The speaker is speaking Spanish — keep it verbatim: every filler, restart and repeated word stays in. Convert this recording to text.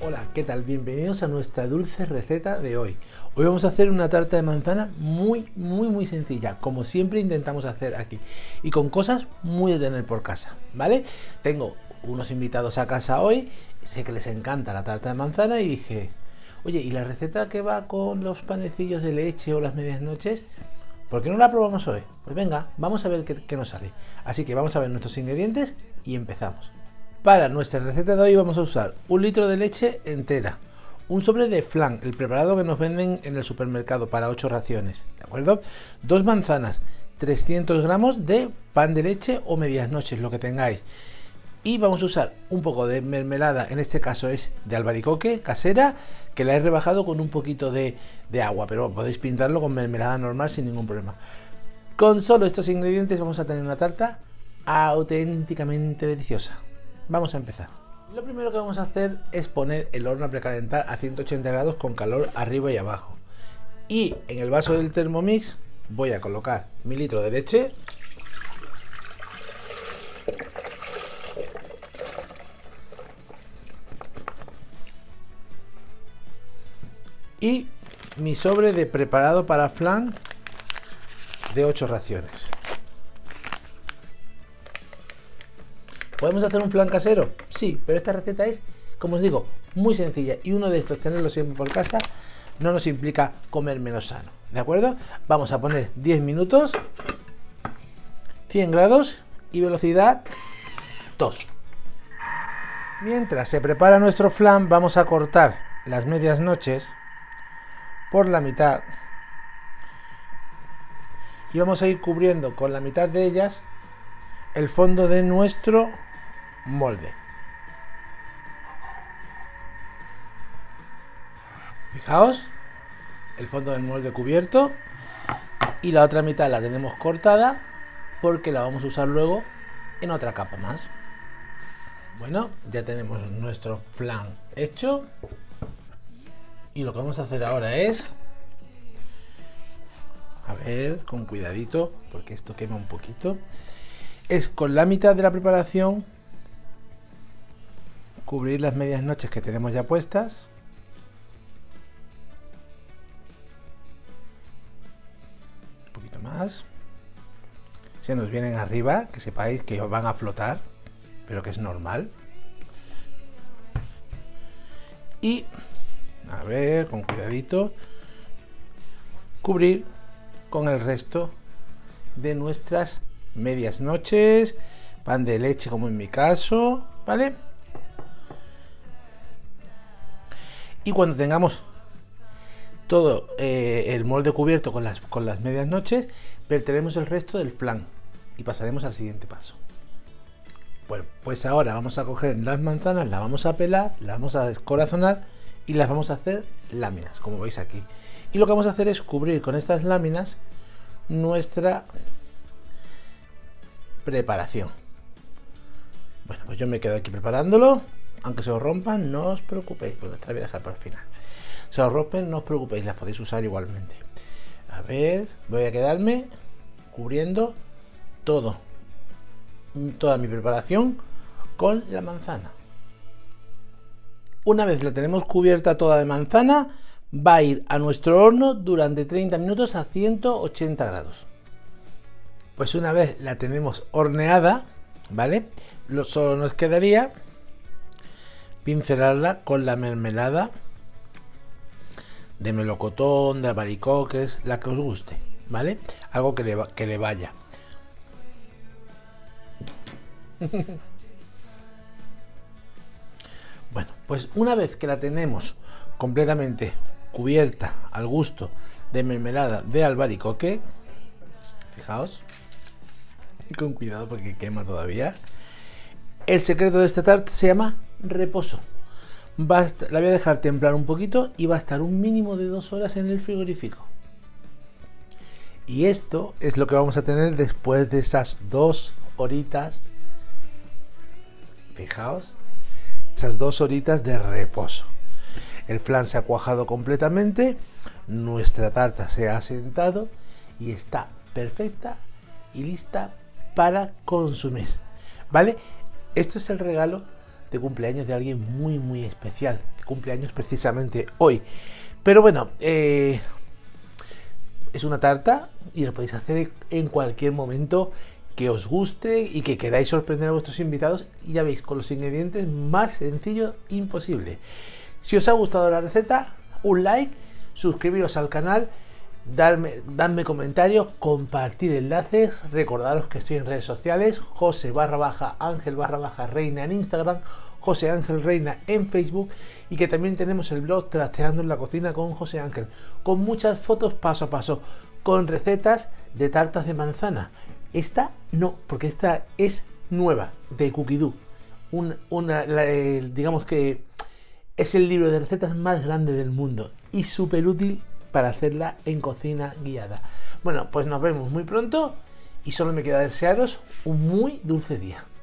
Hola, ¿qué tal? Bienvenidos a nuestra dulce receta de hoy. Hoy vamos a hacer una tarta de manzana muy, muy, muy sencilla, como siempre intentamos hacer aquí, y con cosas muy de tener por casa, ¿vale? Tengo unos invitados a casa hoy, sé que les encanta la tarta de manzana y dije, oye, ¿y la receta que va con los panecillos de leche o las medias noches? ¿Por qué no la probamos hoy? Pues venga, vamos a ver qué, qué nos sale. Así que vamos a ver nuestros ingredientes y empezamos. Para nuestra receta de hoy vamos a usar un litro de leche entera, un sobre de flan, el preparado que nos venden en el supermercado para ocho raciones, ¿de acuerdo? Dos manzanas, trescientos gramos de pan de leche o medias noches, lo que tengáis. Y vamos a usar un poco de mermelada, en este caso es de albaricoque casera, que la he rebajado con un poquito de, de agua, pero podéis pintarlo con mermelada normal sin ningún problema. Con solo estos ingredientes vamos a tener una tarta auténticamente deliciosa. Vamos a empezar. Lo primero que vamos a hacer es poner el horno a precalentar a ciento ochenta grados con calor arriba y abajo. Y en el vaso del Thermomix voy a colocar mi litro de leche. Y mi sobre de preparado para flan de ocho raciones. ¿Podemos hacer un flan casero? Sí, pero esta receta es, como os digo, muy sencilla. Y uno de estos, tenerlo siempre por casa, no nos implica comer menos sano. ¿De acuerdo? Vamos a poner diez minutos, cien grados y velocidad dos. Mientras se prepara nuestro flan, vamos a cortar las medias noches por la mitad. Y vamos a ir cubriendo con la mitad de ellas el fondo de nuestro molde. Fijaos, el fondo del molde cubierto, y la otra mitad la tenemos cortada porque la vamos a usar luego en otra capa más. Bueno, ya tenemos nuestro flan hecho, y lo que vamos a hacer ahora es, a ver, con cuidadito porque esto quema un poquito, es con la mitad de la preparación cubrir las medias noches que tenemos ya puestas. Un poquito más. Se nos vienen arriba, que sepáis que van a flotar, pero que es normal. Y, a ver, con cuidadito, cubrir con el resto de nuestras medias noches, pan de leche como en mi caso, ¿vale? Y cuando tengamos todo eh, el molde cubierto con las, con las medias noches, verteremos el resto del flan y pasaremos al siguiente paso. Bueno, pues ahora vamos a coger las manzanas, las vamos a pelar, las vamos a descorazonar y las vamos a hacer láminas, como veis aquí. Y lo que vamos a hacer es cubrir con estas láminas nuestra preparación. Bueno, pues yo me quedo aquí preparándolo. Aunque se os rompan, no os preocupéis, pues esta la voy a dejar para el final. Se os rompen, no os preocupéis, las podéis usar igualmente. A ver, voy a quedarme cubriendo todo, toda mi preparación con la manzana. Una vez la tenemos cubierta toda de manzana, va a ir a nuestro horno durante treinta minutos a ciento ochenta grados. Pues una vez la tenemos horneada, ¿vale? Lo solo nos quedaría pincelarla con la mermelada de melocotón, de albaricoques, la que os guste, ¿vale? Algo que le, que le vaya. Bueno, pues una vez que la tenemos completamente cubierta al gusto de mermelada de albaricoque, fijaos, con cuidado porque quema todavía. El secreto de esta tarta se llama reposo. Va a estar, la voy a dejar templar un poquito y va a estar un mínimo de dos horas en el frigorífico. Y esto es lo que vamos a tener después de esas dos horitas. Fijaos, esas dos horitas de reposo. El flan se ha cuajado completamente, nuestra tarta se ha asentado y está perfecta y lista para consumir, ¿vale? Esto es el regalo de cumpleaños de alguien muy muy especial, cumpleaños precisamente hoy. Pero bueno, eh, es una tarta y lo podéis hacer en cualquier momento que os guste y que queráis sorprender a vuestros invitados. Y ya veis, con los ingredientes más sencillos imposible. Si os ha gustado la receta, un like, suscribiros al canal, darme, dadme comentarios, compartir enlaces, recordaros que estoy en redes sociales, José barra baja Ángel barra baja Reina en Instagram, José Ángel Reina en Facebook, y que también tenemos el blog Trasteando en la Cocina con José Ángel, con muchas fotos paso a paso, con recetas de tartas de manzana. Esta no, porque esta es nueva, de Cookidoo, un, una, la, eh, digamos que es el libro de recetas más grande del mundo y súper útil para hacerla en cocina guiada. Bueno, pues nos vemos muy pronto y solo me queda desearos un muy dulce día.